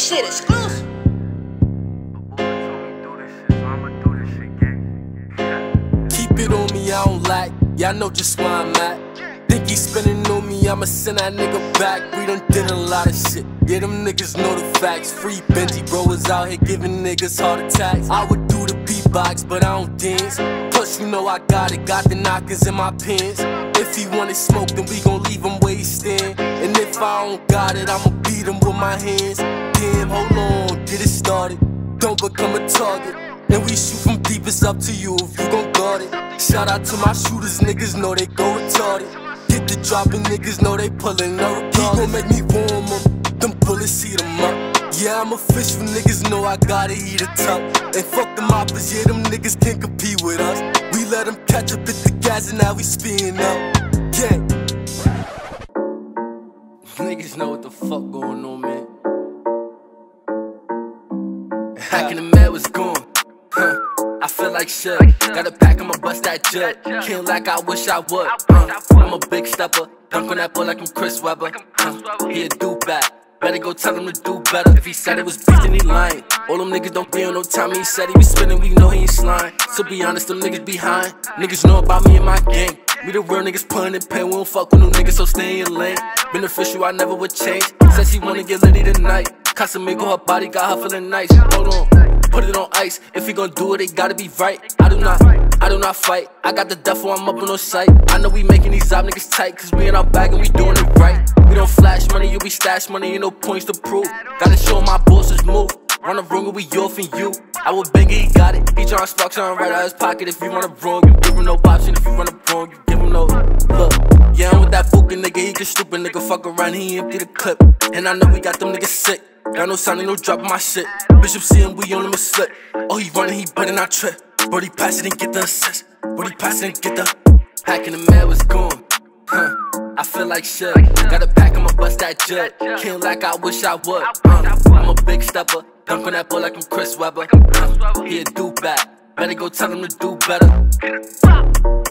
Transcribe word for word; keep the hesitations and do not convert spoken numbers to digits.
shit exclusive. Keep it on me, I don't lack. Y'all know just where I'm at. Think he spinning on me, I'ma send that nigga back. We done did a lot of shit. Yeah, them niggas know the facts. Free Benji, bro, is out here giving niggas heart attacks. I would do the beatbox, but I don't dance. Plus, you know I got it, got the knockers in my pants. If he wanted smoke, then we gon' leave him where he stand. And if I don't got it, I'ma beat him with my hands. Damn, hold on, get it started. Don't become a target. And we shoot from deep, it's up to you if you gon' guard it. Shout out to my shooters, niggas know they go retarded. Get the dropping, niggas know they pullin' no regardless. He gon' make me warm them, them bullets heat them up. Yeah, I'm a fish for niggas know I gotta eat a tuck. And fuck them oppas, yeah, them niggas can't compete with us. We let them catch up at the gas and now we speeding up. Yeah. Niggas know what the fuck going on, man. Hacking the man was gone. Huh. I feel like shit. Got a pack, I'ma bust that jet. Kill like I wish I would. Uh, I'm a big stepper. Dunk on that boy like I'm Chris Webber. Uh, he a dude back. Better go tell him to do better. If he said it was beef, then he lying. All them niggas don't be on no time. He said he be spinning, we know he ain't slime. So be honest, them niggas behind. Niggas know about me and my gang. We the real niggas putting in pain. We don't fuck with no niggas, so stay in your lane. Beneficial, I never would change. Said she wanna get litty tonight. Casamigo, her body got her feeling nice. Hold on. Put it on ice, if we gon' do it, it gotta be right. I do not, I do not fight. I got the duffel, I'm up on no sight. I know we making these op niggas tight, cause we in our bag and we doing it right. We don't flash money, you be stash money, ain't no points to prove. Gotta show my bosses move. Run a wrong and we off and you. I will bang it, he got it. He tryna spark something right out his pocket. If you run it wrong, you give him no option. If you run it wrong, you give him no look. Yeah, I'm with that bookin' nigga, he get stupid nigga. Fuck around, he empty the clip. And I know we got them niggas sick. Got no sound, ain't no dropping my shit. Bishop see him, we on him a slip. Oh, he running, he better not trip. Brody pass it and get the assist. Brody pass it and get the hacking the man was gone. Huh. I feel like shit. Got a pack, I'ma bust that jet. Kill like I wish I would. Uh, I'm a big stepper. Dunk on that boy like I'm Chris Webber. Uh, he a dude back. Better go tell him to do better.